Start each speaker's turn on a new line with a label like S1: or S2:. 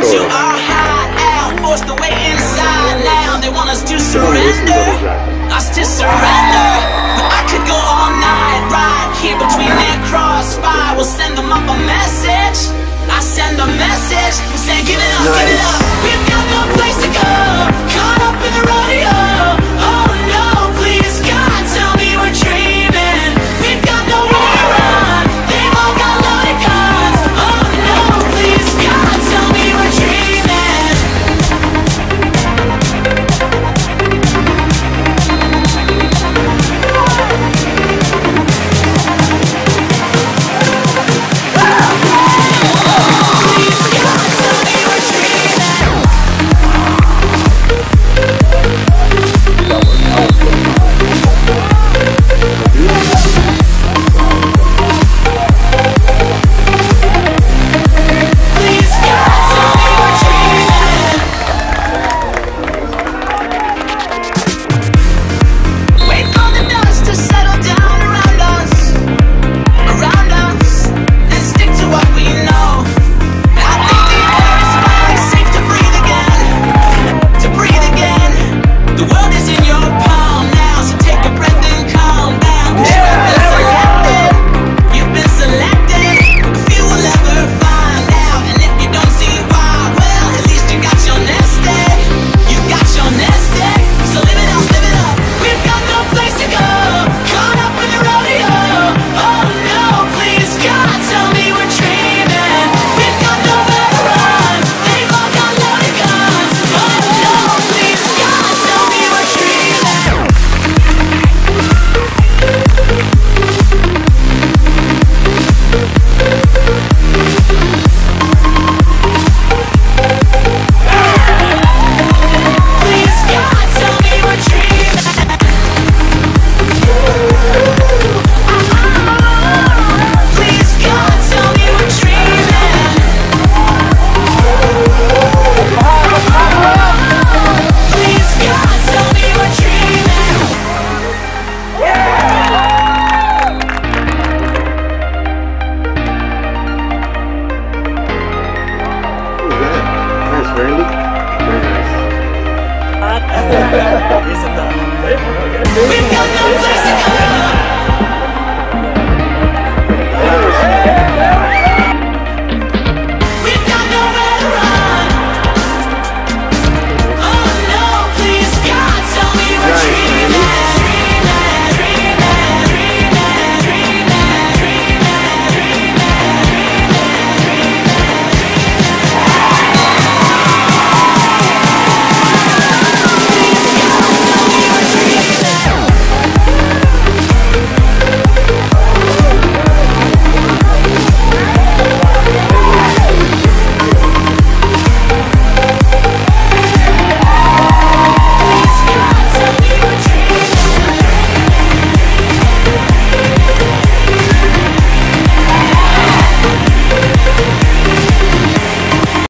S1: to our hideout, forced the way inside now. They want us to surrender, us to surrender. But I could go all night, right here between their crossfire. We'll send them up a message. I send a message, say give it up, give it up.